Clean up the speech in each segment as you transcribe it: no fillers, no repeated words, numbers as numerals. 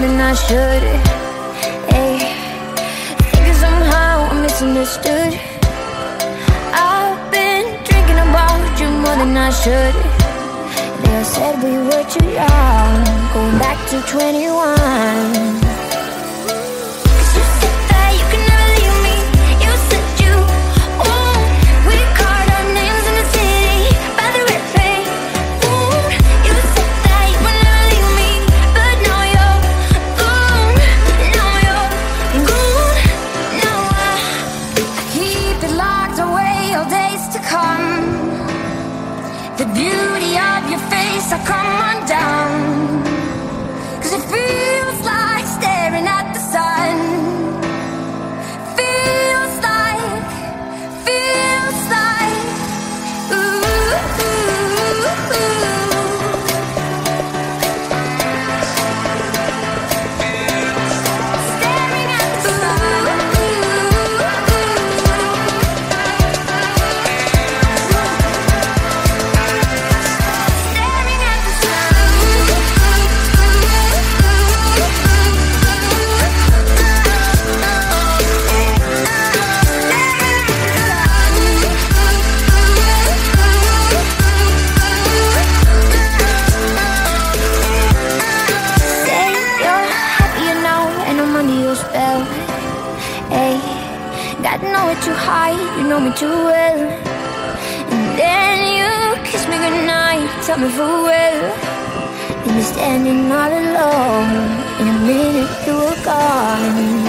than I should. Hey, thinking somehow I'm misunderstood. I've been drinking about you more than I should. They all said we were too young, going back to 21. The beauty of your face, I come undone. 'Cause it feels like staring at the sun. Feels like, ooh, ooh, ooh. Staring at the sun. God know it too high, you know me too well. And then you kiss me goodnight, tell me farewell. And you're standing all alone, in a minute you were gone.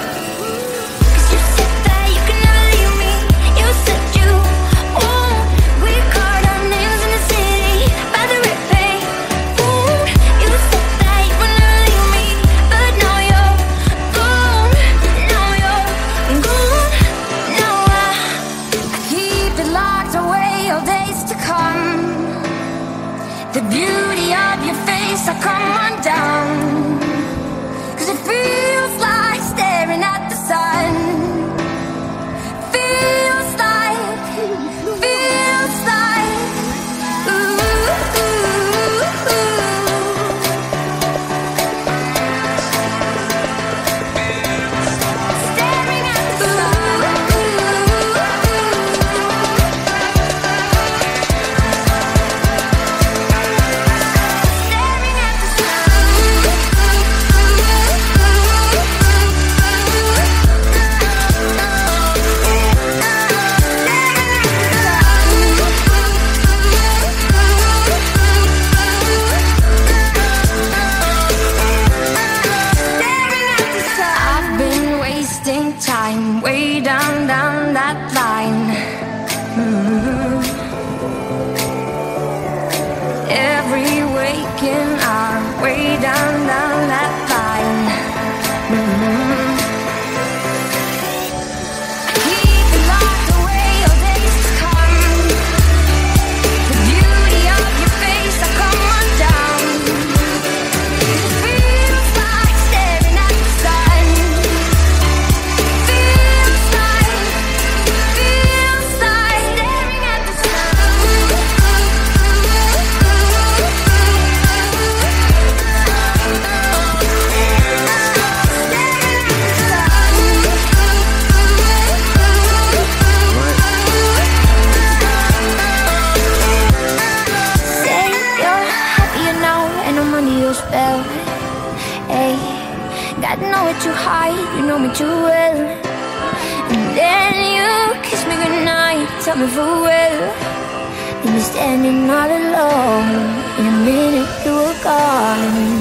The beauty of your face, I come undone. 'Cause it feels like staring at the sun. Feels like, ooh, ooh, ooh. Staring at the sun. Time way down that line. Every waking hour, way down that line. Keep it locked away, all days to come. The beauty of your face, I come undone. It feels like staring at the sun. Spell. Hey, God know it too high, you know me too well. And then you kiss me goodnight, tell me farewell. And you're standing all alone, in a minute you were gone.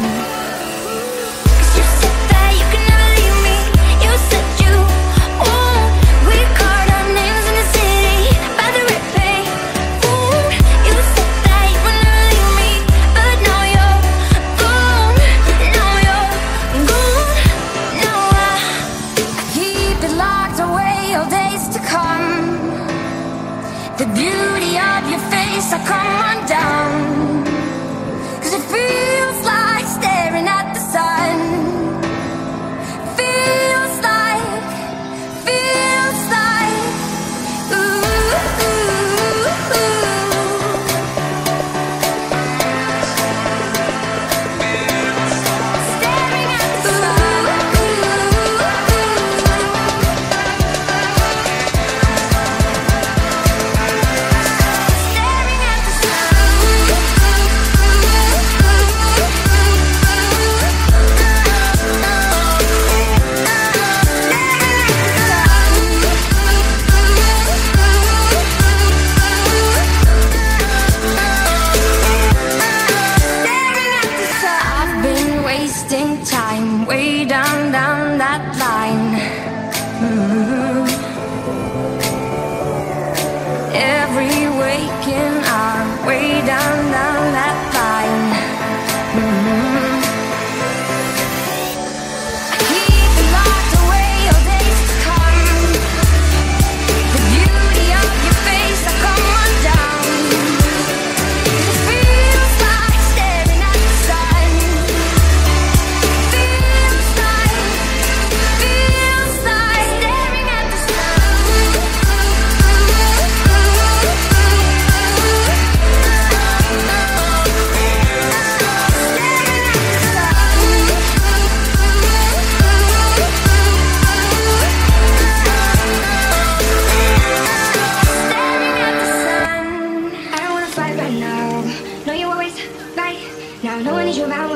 The beauty of your face, I come undone. 'Cause it feels like staying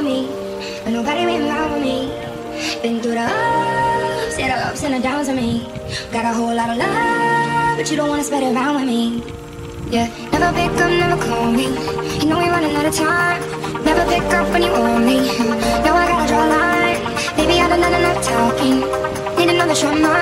me, but nobody been around with me. Been through the ups and the downs of me. Got a whole lot of love, but you don't wanna spread it around with me. Yeah, never pick up, never call me. You know we running out of time. Never pick up when you want me. Now I gotta draw a line. Baby, I done enough talking. Need another short mind.